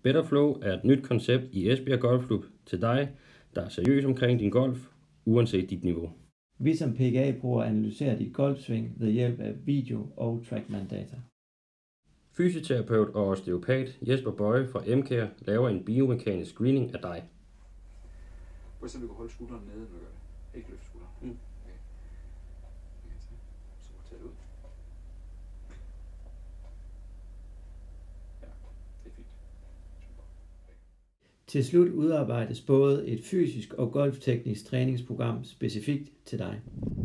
Better Flow er et nyt koncept i Esbjerg Golfklub til dig, der er seriøs omkring din golf, uanset dit niveau. Vi som PGA-brugere analyserer dit golfsving ved hjælp af video- og trackman-data. Fysioterapeut og osteopat Jesper Bøje fra MCare laver en biomekanisk screening af dig. Prøv at se, om du kan holde skulderen nede, når du gør det. Ikke løfte skulderen. Okay. Så tag det ud. Ja, det er fint. Til slut udarbejdes både et fysisk og golfteknisk træningsprogram specifikt til dig.